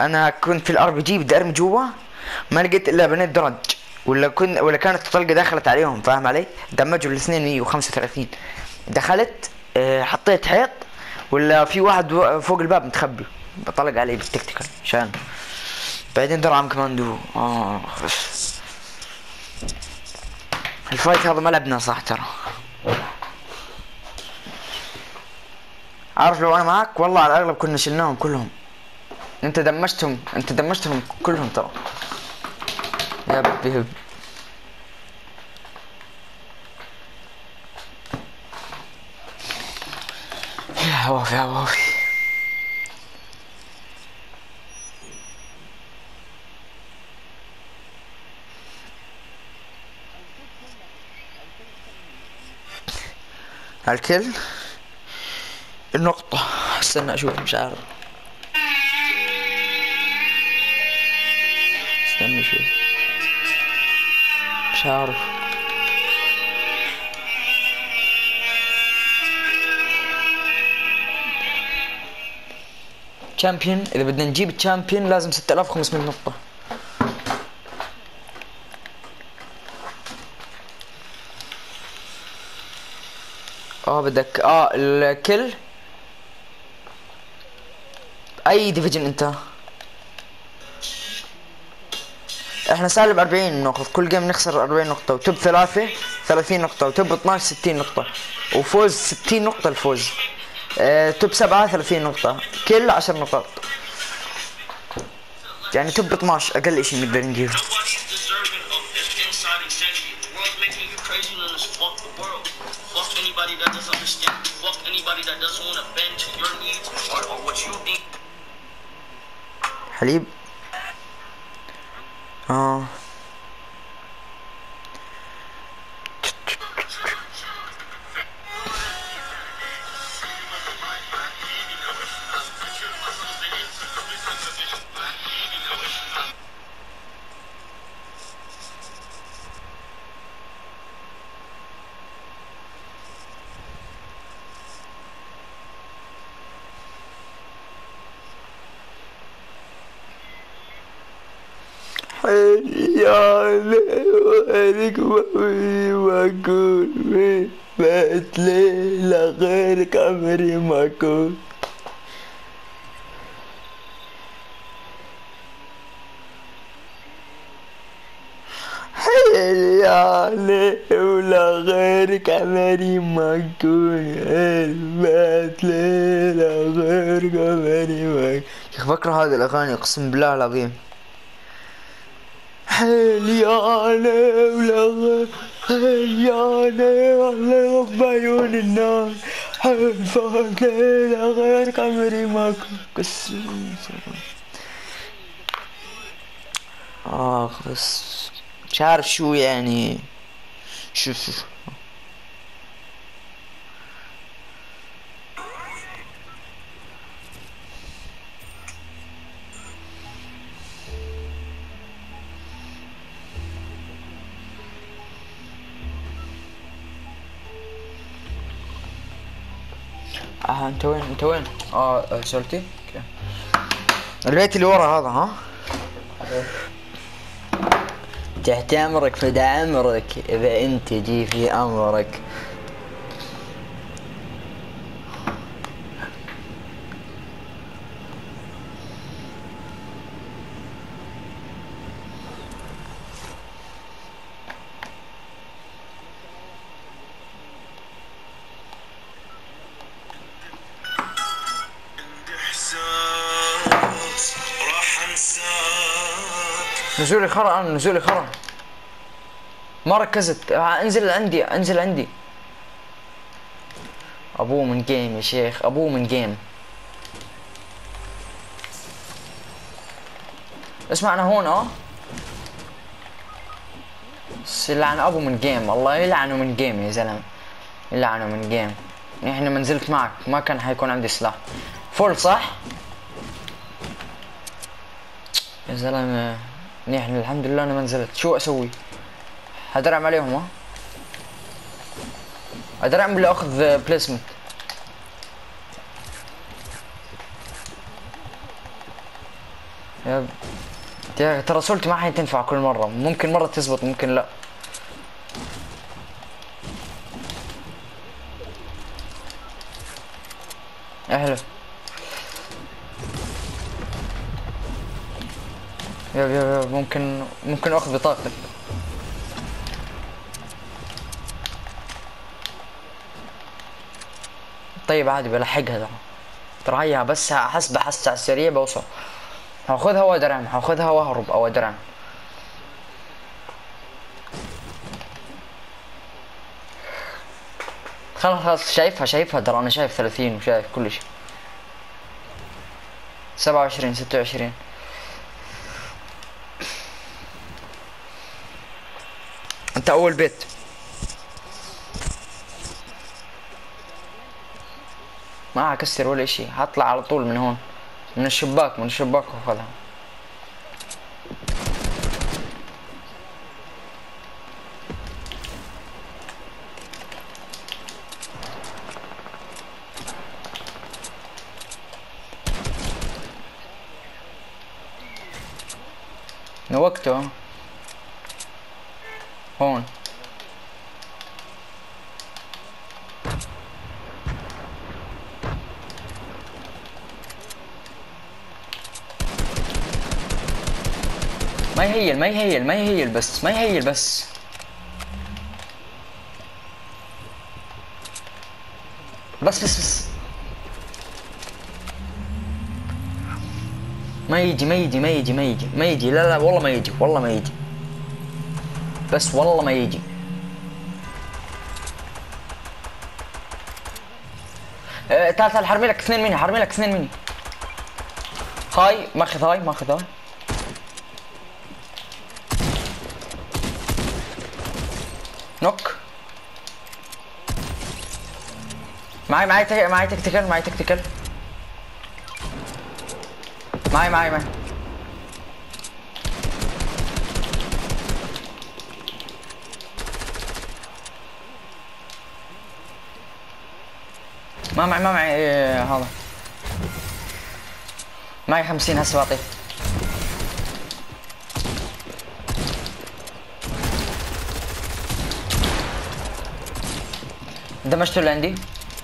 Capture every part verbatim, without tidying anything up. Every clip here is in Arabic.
انا كنت في الار بي جي بدي ارمي جوا، ما لقيت الا بنات درج، ولا كن ولا كانت الطلقه دخلت عليهم، فاهم علي؟ دمجوا الاثنين مية وخمسة وثلاثين. دخلت آه، حطيت حيط، ولا في واحد و- فوق الباب متخبي، بطلق عليه بالتكتيكال عشان بعدين درع عم كماندو. اه الفايت هذا ما لعبنا صح ترى. عارف لو انا معك والله على الاغلب كنا شلناهم كلهم. انت دمجتهم انت دمجتهم كلهم ترى. يا بيب يا عوافي يا عوافي. الكل النقطة. استنى اشوف، مش عارف. استنى شوي، مش عارف. تشامبيون، اذا بدنا نجيب تشامبيون لازم ستة آلاف وخمسمية نقطة. اه بدك اه الكل. اي ديفيجن انت؟ احنا سالب أربعين نقطة، كل جيم نخسر أربعين نقطة، وتب ثلاثة ثلاثين نقطة، وتب اثناش ستين نقطة، وفوز ستين نقطة الفوز. اه تب سبعة ثلاثين نقطة، كل عشر نقاط، يعني تب اثناش اقل اشي نقدر نجيبه. حليب. اه يا ليك واقول مين بقت ليلة غيرك عمري ما اكون. يعني ولا غيرك عمري ما اكون، بقت ليلة غيرك عمري ما اكون. يا اخي بكره هذه الاغاني اقسم بالله العظيم. حيلي انا ولا حيلي انا والله بعيون النار، حلفت ليلة غيرك عمري ما كنت قسم. اخ بس مش عارف شو يعني. شو شو شو. اه انت وين انت وين؟ اه سولتي اوكي. البيت اللي ورا هذا ها؟ تحت امرك فدا عمرك اذا انت جي في امرك. نزولي خرا، انا نزولي خرا، ما ركزت. انزل عندي انزل عندي. ابوه من جيم يا شيخ، ابوه من جيم. اسمع انا هون اه. بس يلعن ابو من جيم، الله يلعنه من جيم يا زلمه، يلعنه من جيم. احنا ما نزلت معك ما كان حيكون عندي سلاح فول صح يا زلمه. نحن الحمد لله انا ما نزلت. شو اسوي؟ هدرعم عليهم ها، هدرعم ولا اخذ بليسمنت؟ يا يا ترى سولت ما حتنفع كل مرة، ممكن مرة تزبط ممكن لا. احلف. يا يا يا ممكن ممكن اخذ بطاقتك. طيب عادي بلحقها ترى. ترى هي بس حسب حس على السريع بوصل. هاخذها وادرعم، هاخذها واهرب او ادرعم. خلاص خلاص شايفها شايفها ترى انا شايف ثلاثين وشايف كل شيء. سبعة وعشرين ستة وعشرين. انت اول بيت. ما هكسر ولا اشي، هطلع على طول من هون من الشباك من الشباك واخذها. وقته هون. ما يهيل ما يهيل ما يهيل بس ما يهيل بس. بس بس بس ما يجي ما يجي ما يجي ما يجي ما يجي لا لا والله ما يجي والله ما يجي. بس والله ما يجي. اه تعال تعال حرمي لك اثنين مني حرمي لك اثنين مني. هاي ماخذ هاي ماخذ هاي. نوك. معي معي تك... معي تكتيكال معي تكتيكال. معي معي معي. ما معي ما معي إيه هذا. معي خمسين هسه بعطيك. دمجته اللي عندي.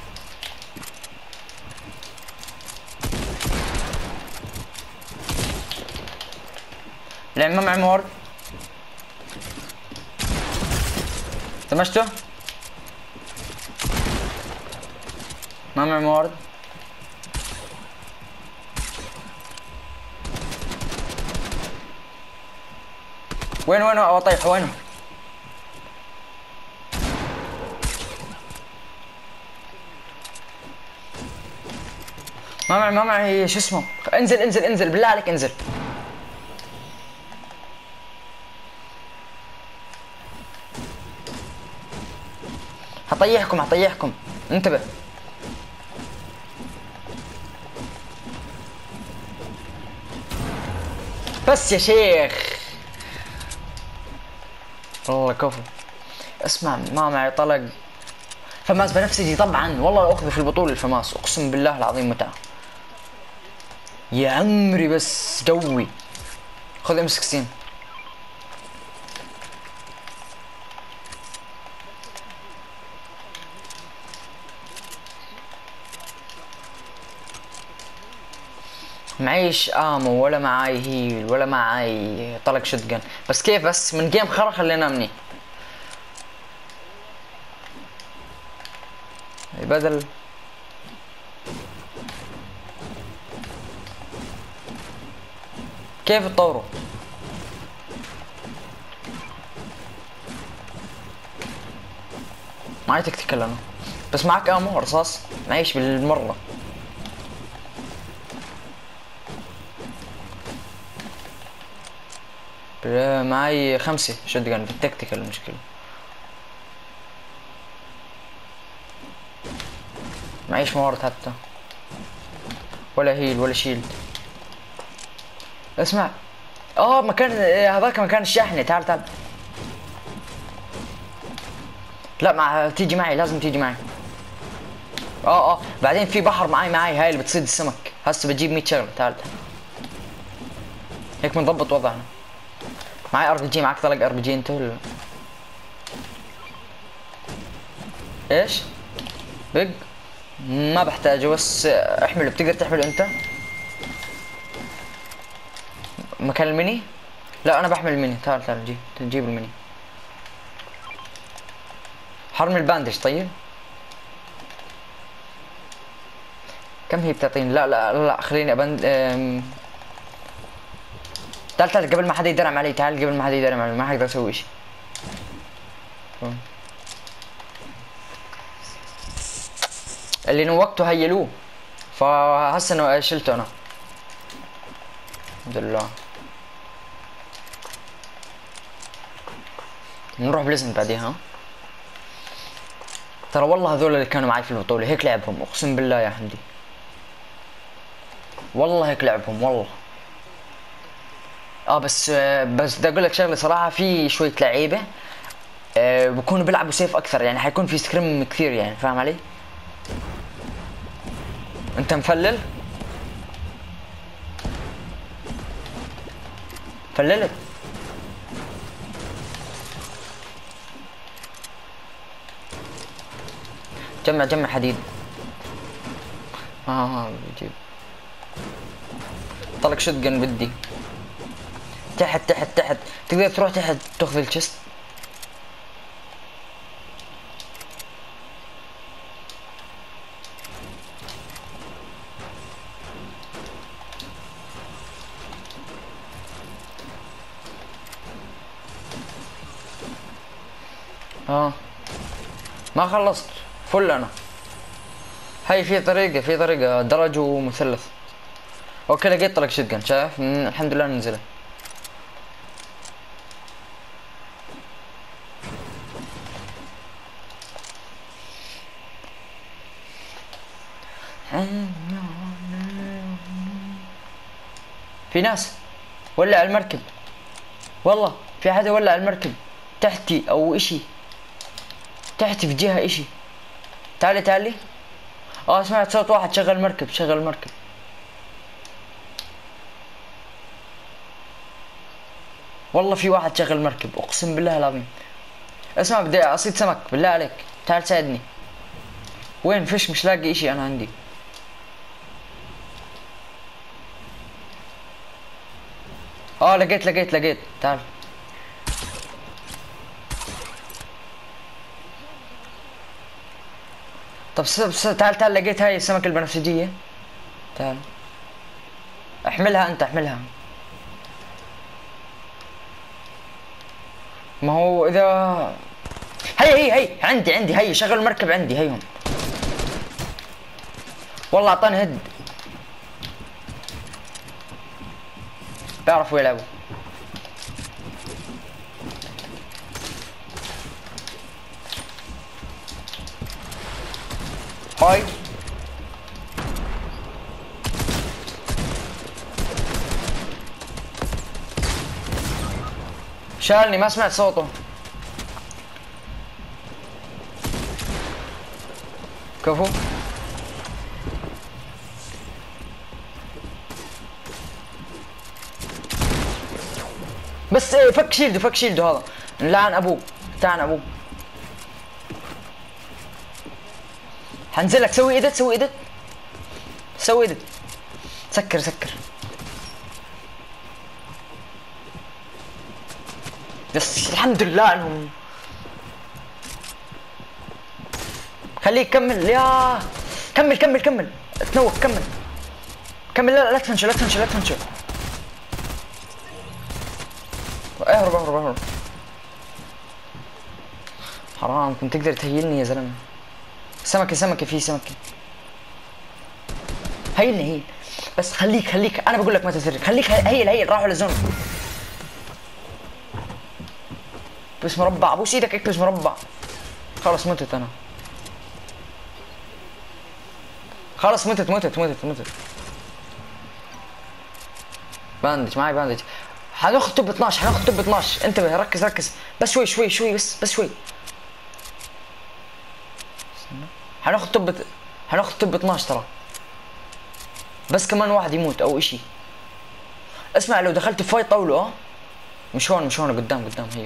لان ما معي مورد. دمجته. ما معي مورد. وين وين اطيح وينه؟ ما معي ما معي شو اسمه. انزل انزل انزل بالله عليك انزل. هطيحكم هطيحكم انتبه. بس يا شيخ والله كفو. اسمع ما معي طلق. فماس بنفسجي طبعا والله اخذ في البطولة الفماس اقسم بالله العظيم متعة يا عمري. بس جوي. خذ ام ستة عشر. معيش امو ولا معاي هيل ولا معاي طلق شتجن. بس كيف بس من جيم خرا خلينا مني بدل. كيف تطوروا؟ معي تكتيكال انا. بس معك امو رصاص؟ معيش بالمرة. معي خمسة شotgun بالتكتيكال المشكلة. معيش موارد حتى ولا هيل ولا شيلد. اسمع اه مكان هذاك مكان الشاحنة. تعال تعال. لا مع تيجي معي لازم تيجي معي. اه اه بعدين في بحر معي معي هاي اللي بتصيد السمك. هسه بجيب مية شغلة. تعال تعال. هيك بنضبط وضعنا. معي ار بي جي، معك طلق ار بي جي انت ولا ايش؟ بق ما بحتاجه بس احمله. بتقدر تحمله انت؟ مكان الميني؟ لا انا بحمل الميني. تعال تعال جيب جيب الميني. حرمي الباندج. طيب كم هي بتعطيني؟ لا لا لا خليني ابند أم... تعال تعال قبل ما حدا يدرم علي. تعال قبل ما حدا يدرم علي، ما حقدر اسوي اشي. اللي نوقته هيلوه، فهسه انه شلته انا الحمد لله. نروح بليزنت بعديها. ترى والله هذول اللي كانوا معي في البطولة هيك لعبهم، اقسم بالله يا حمدي والله هيك لعبهم والله. اه بس بس بدي اقول لك شغله صراحه، في شويه لعيبه آه بكونوا بيلعبوا سيف اكثر، يعني حيكون في سكريم كثير، يعني فاهم علي؟ انت مفلل؟ فللت. جمع جمع حديد. اه اه بجيب. طلق شوتجن بدي. تحت تحت تحت، تقدر تروح تحت تاخذ الشست. اه ما خلصت فل انا. هاي في طريقة، في طريقة درج ومثلث. اوكي لقيت طلق شوتجن، شايف؟ الحمد لله نزلت. في ناس ولع المركب، والله في حدا ولع المركب تحتي او اشي، تحتي في جهة اشي. تعالي تعالي. اه سمعت صوت واحد شغل المركب، شغل المركب. والله في واحد شغل المركب اقسم بالله العظيم. اسمع بدي اصيد سمك بالله عليك، تعال ساعدني. وين فيش؟ مش لاقي اشي انا عندي. اه لقيت لقيت لقيت. تعال طب س... س... تعال تعال لقيت هاي السمكة البنفسجية. تعال احملها انت، احملها. ما هو اذا هي هي هي عندي عندي هي شغل المركب عندي هيهم. والله اعطاني هد. بيعرفوا يلعبوا. هاي شالني ما سمعت صوته. كفو. بس ايه فك شيلده، فك شيلده هذا. لعن ابوه، لعن ابوه. حنزلك. سوي ايدت، سوي ايدت، سوي ايدت. سكر سكر. بس الحمد لله انهم. خليك كمل يا كمل كمل كمل. تنوك كمل كمل. لا لا تفنشل لا تفنشل لا تفنشل. اهرب اهرب اهرب. حرام كنت تقدر تهيلني يا زلمه. سمكه سمكه في سمكه. هيلني هيل. بس خليك خليك انا بقول لك ما تترك. خليك هيل هيل. راحوا للزون. بس مربع. بوس ايدك اكبس مربع. خلص متت انا. خلص متت متت متت متت. باندج معي باندج. حناخذ توب اثناشر، حناخذ توب اثناشر. انتبه ركز ركز. بس شوي شوي شوي بس بس شوي. حناخذ توب حناخذ توب اثناشر ترى. بس كمان واحد يموت او اشي. اسمع لو دخلت في فايت طولوا ها. مش هون مش هون قدام قدام هي.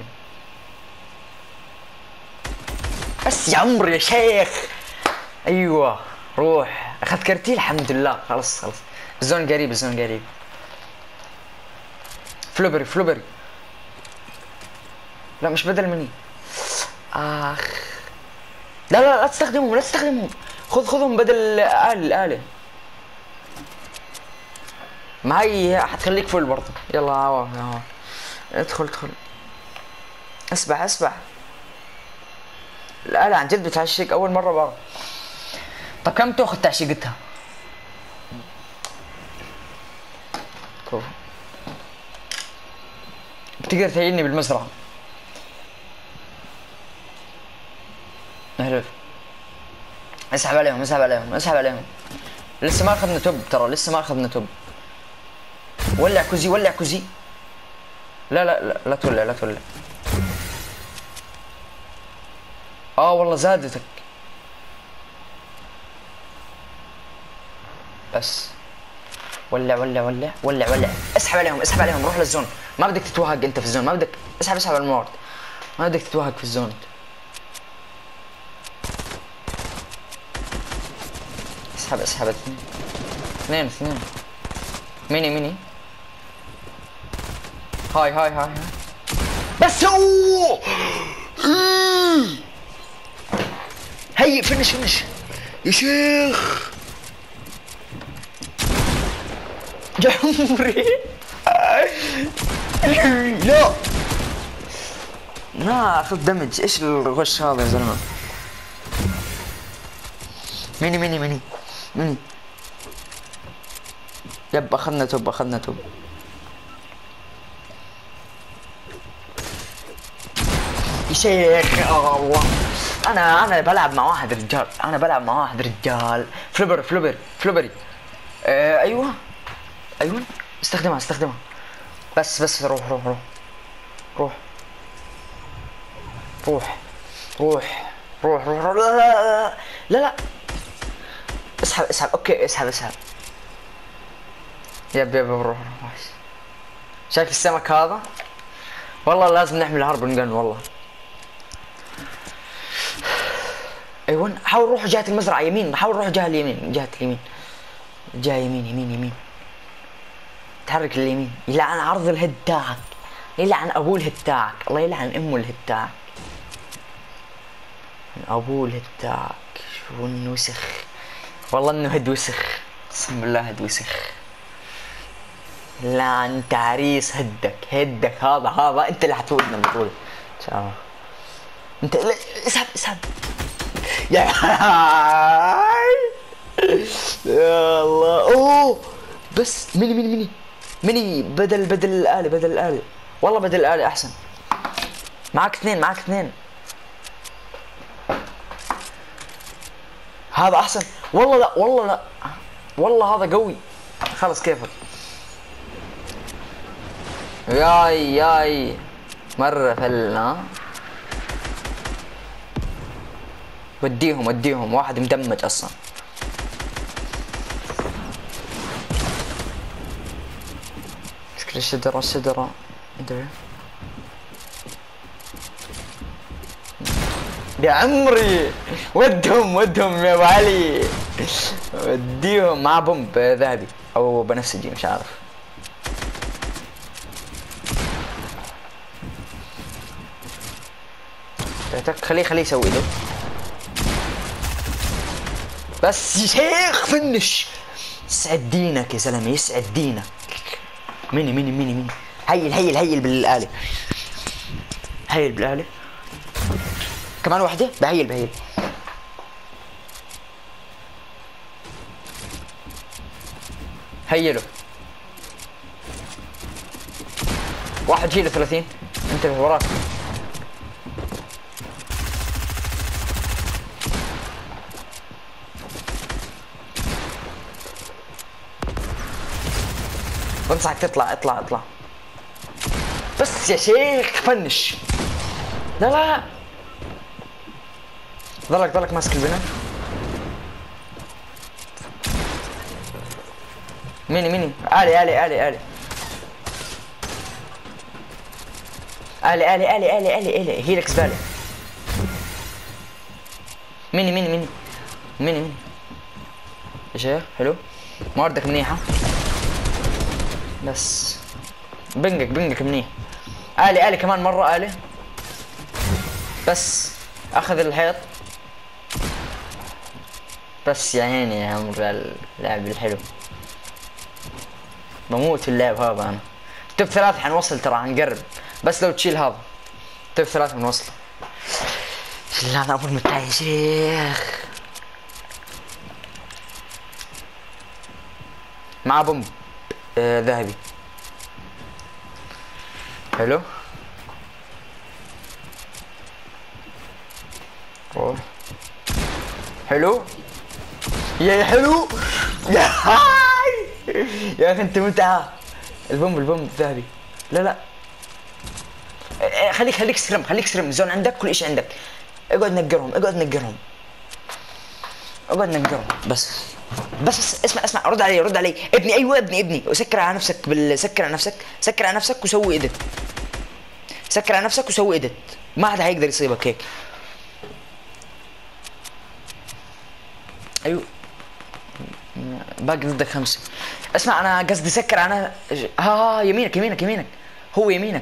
بس يا عمري يا شيخ. ايوه روح اخذت كرتي الحمد لله. خلص خلص الزون قريب الزون قريب. فلوبري فلوبري. لا مش بدل مني. اخ لا لا لا تستخدمهم لا تستخدمهم. خذ خذهم بدل الآلة الآلة. معي حتخليك فل برضه. يلا هوا هوا ادخل ادخل. اسبح اسبح. الآلة عن جد بتعشق أول مرة بعرف. طب كم تاخذ تعشيقتها؟ بتقدر تهيني بالمزرعة. اهلا. اسحب عليهم اسحب عليهم اسحب عليهم. لسه ما اخذنا توب ترى لسه ما اخذنا توب. ولع كوزي ولع كوزي. لا لا لا لا تولع لا تولع. اه والله زادتك. بس ولع ولع ولع ولع ولع. اسحب عليهم اسحب عليهم. روح للزون. ما بدك تتوهق انت في الزون. ما بدك اسحب اسحب على الموارد. ما بدك تتوهق في الزون. اسحب اسحب اثنين اثنين اثنين. ميني ميني. هاي هاي هاي هاي. بس هو هي فنش فنش يا شيخ. يا عمري لا لا اخذ دمج. ايش الغش هذا يا زلمه. ميني ميني ميني ميني. يب اخذنا توب اخذنا توب. يا شيخ الله. انا انا بلعب مع واحد رجال. انا بلعب مع واحد رجال. فلوبر فلوبر فلوبري. آه ايوه ايوه استخدمها استخدمها. بس بس روح روح روح روح روح روح روح روح, روح. لا, لا لا لا اسحب اسحب. اوكي اسحب اسحب. يب يب روح روح. شايف السمك هذا؟ والله لازم نحمل هاربن جن والله. ايوه حاول روح جهة المزرعة يمين. حاول روح جهة اليمين جهة اليمين. جهة يمين يمين يمين. تحرك اليمين. يلعن عرض الهيد تاعك. يلعن ابوه الهيد تاعك. الله يلعن امه الهيد تاعك. ابوه الهيد تاعك. شو انه وسخ. والله انه هيد وسخ. اقسم بالله هيد وسخ. لا انت عريس هدك هدك. هذا هذا انت اللي حتفوتنا البطولة ان شاء الله. انت لا اسحب اسحب. يا يا الله. اوه بس ميني ميني ميني ميني. بدل بدل الآلة بدل الآلة. والله بدل الآلة احسن. معك اثنين معك اثنين. هذا احسن. والله لا والله لا والله هذا قوي. خلص كيفك. ياي ياي مرة فلنا. وديهم وديهم. واحد مدمج اصلا. مشكلة الشجرة الشجرة ادري. يا عمري ودهم ودهم يا ابو علي. وديهم مع بومب ذهبي او بنفسجي مش عارف. خليه خليه يسوي له. بس يا شيخ فنش. يسعد دينك يا زلمه يسعد دينك. ميني ميني ميني ميني. هيل هيل هيل بالآلة. هيل بالآلة. كمان واحدة بهيل بهيل. هيله. واحد جيله ثلاثين. انت اللي وراك. بنصحك تطلع اطلع اطلع. بس يا شيخ فنش. لا لا ضلك ضلك ماسك البناء. ميني ميني آلي آلي آلي آلي. الي الي الي الي الي الي هيلكس بالي. ميني ميني ميني ميني ميني ايش هي؟ حلو، مواردك منيحة بس بنقك بنقك منيح. الي الي كمان مرة الي بس اخذ الحيط بس. يا عيني يا عمر اللعب الحلو، بموت في اللعب هذا انا. توب ثلاثة حنوصل ترى، حنقرب بس لو تشيل هذا توب ثلاثة بنوصل. لا انا ابو المتاع يا شيخ. مع بومب آه ذهبي حلو. روح حلو يا حلو يا هاي يا اخي انت متعة. البومب البومب ذهبي. لا لا خليك خليك سرم خليك سرم. زون عندك كل شيء عندك. اقعد نقرهم اقعد نقرهم اقعد نقرهم بس بس بس اسمع اسمع رد علي رد علي ابني. ايوه ابني ابني. وسكر على نفسك بال سكر على نفسك سكر على نفسك وسوي ايديت. سكر على نفسك وسوي ايديت. ما حدا هيقدر يصيبك هيك. ايوه باقي ضدك خمسة. اسمع انا قصدي سكر انا ها ها يمينك يمينك يمينك. هو يمينك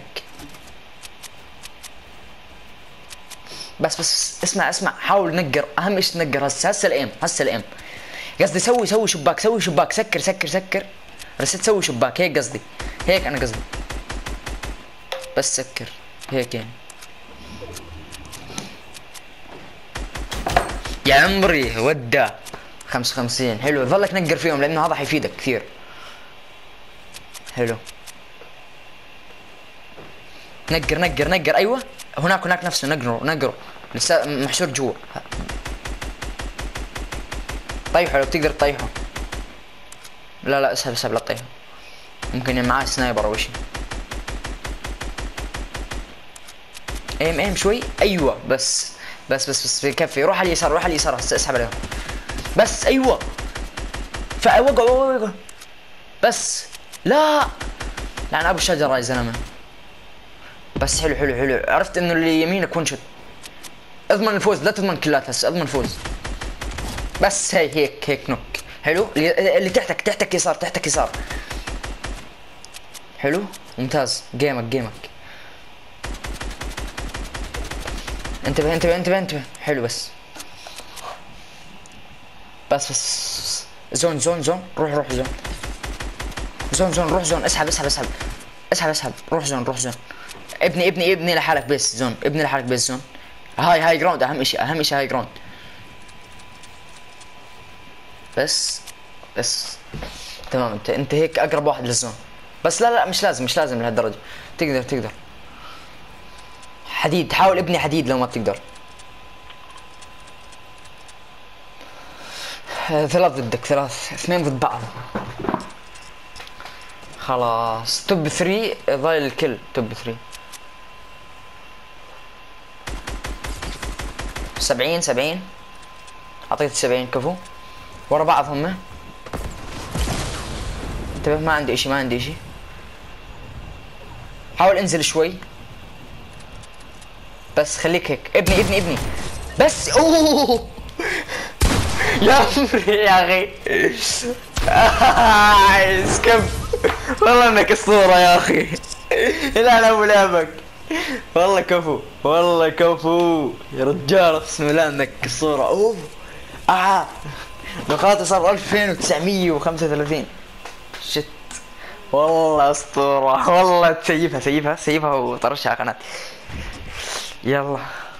بس بس اسمع اسمع حاول نقر. اهم شيء تنقر هسه هسه الايم هسه الايم. قصدي سوي سوي شباك سوي شباك. سكر سكر سكر رست سوي شباك. هيك قصدي هيك انا قصدي بس سكر هيك يعني. يا عمري ودا خمسة وخمسين حلو. ظلك نقر فيهم لانه هذا حيفيدك كثير. حلو نقر نقر نقر. ايوه هناك هناك نفسه نقره نقره لسه محشور جوا. طيحه لو بتقدر تطيحه. لا لا اسحب اسحب لا تطيحه. ممكن معاه سنايبر او شيء. ايم ايم شوي. ايوه بس بس بس بس بكفي. روح على اليسار روح على اليسار هسه اسحب عليهم بس. ايوه فوقع وقع بس. لا لعن ابو الشجره يا زلمه. بس حلو حلو حلو. عرفت انه اللي يمينك ون شوت. اضمن الفوز لا تضمن كلات هسه. اضمن الفوز بس. هي هيك هيك نوك. حلو اللي تحتك تحتك يسار تحتك يسار. حلو ممتاز. جيمك جيمك. انتبه انتبه انتبه انتبه. حلو بس بس بس زون زون زون. روح روح زون زون زون. روح زون. اسحب اسحب اسحب اسحب اسحب. روح زون روح زون. ابني ابني ابني لحالك بس زون. ابني لحالك بس زون. هاي هاي جراوند. اهم شيء اهم شيء هاي جراوند بس بس. تمام انت انت هيك اقرب واحد للزون بس. لا لا مش لازم مش لازم لهالدرجه. تقدر تقدر. حديد حاول ابني حديد لو ما بتقدر. ثلاث ضدك ثلاث اثنين ضد بعض. خلاص توب ثري ضايل الكل. توب ثري سبعين سبعين. اعطيت سبعين كفو ورا بعض هم. انتبه ما عندي اشي ما عندي اشي. حاول انزل شوي بس. خليك هيك ابني ابني ابني بس. اوه يا عمري يا اخي اسكب. والله انك اسطوره يا اخي. لا لا ابو لعبك والله كفو والله كفو يا رجال. اقسم بالله انك اسطوره. اوه اه نقاطي صار ألفين وتسعمية وخمسة وثلاثين. شت والله اسطوره والله. تسيفها سيفها سيفها وطرشها على قناتي. يلا